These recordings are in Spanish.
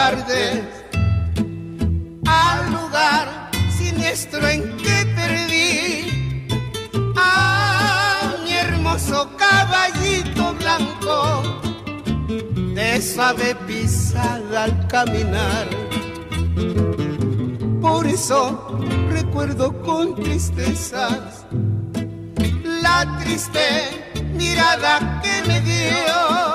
tardes al lugar siniestro en que perdí a mi hermoso caballito blanco de suave pisada al caminar. Por eso recuerdo con tristezas la triste mirada que me dio,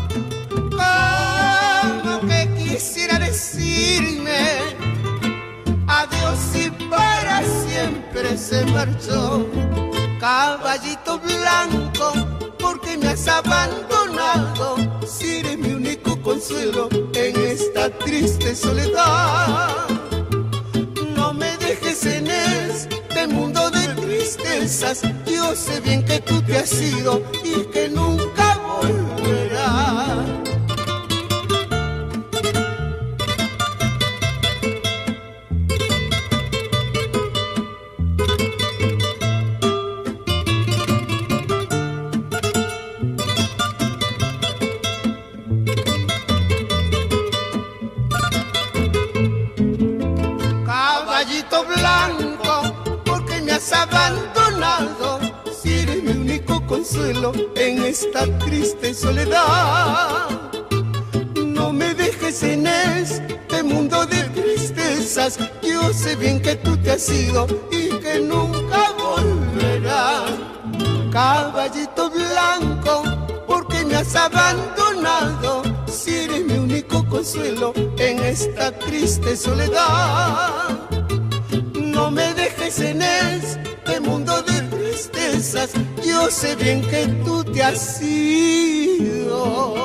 como que quisiera decirme adiós y para siempre se marchó. Caballito blanco, ¿por qué me has abandonado? Si eres mi único consuelo en esta triste soledad. No me dejes en este mundo de tristezas. Yo sé bien que tú te has ido y que nunca volverás. Caballito blanco, ¿por qué me has abandonado? Si eres mi único consuelo en esta triste soledad. No me dejes en este mundo de tristezas. Yo sé bien que tú te has ido y que nunca volverás. Caballito blanco, ¿por qué me has abandonado? Si eres mi único consuelo en esta triste soledad. No me dejes en este mundo de tristezas. Yo sé bien que tú te has ido